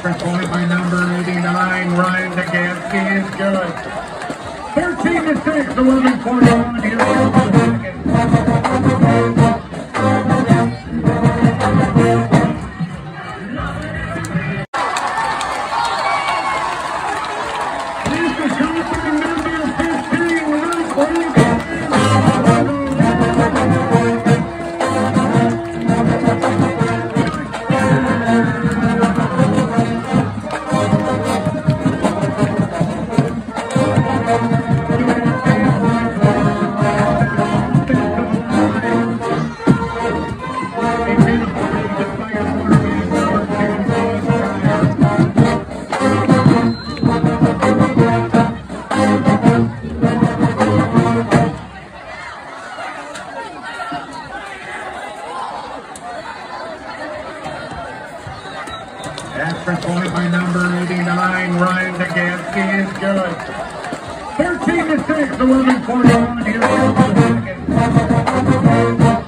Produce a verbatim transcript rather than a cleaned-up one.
Extra point by number eighty-nine, Ryan Dagansky is good. thirteen to six, eleven forty-one here in the second. Extra point by number eighty-nine, Ryan Dagansky is good. thirteen to six, eleven forty-one here in the second.